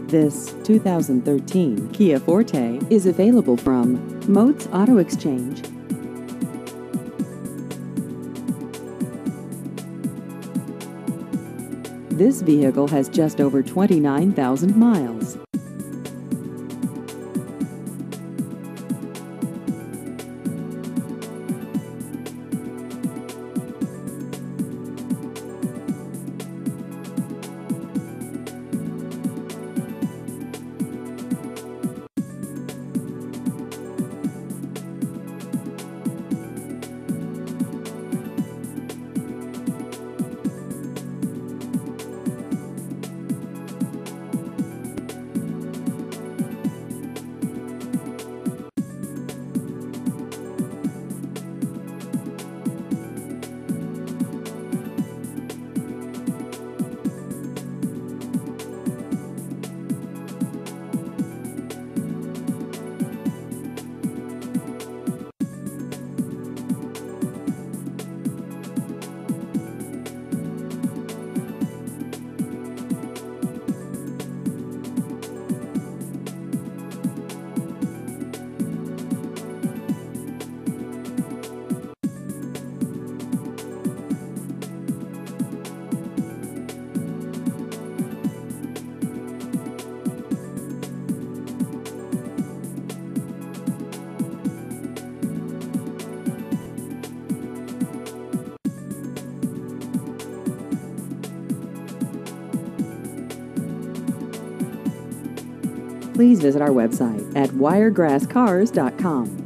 This 2013 Kia Forte is available from Moats Auto Exchange. This vehicle has just over 29,000 miles. Please visit our website at wiregrasscars.com.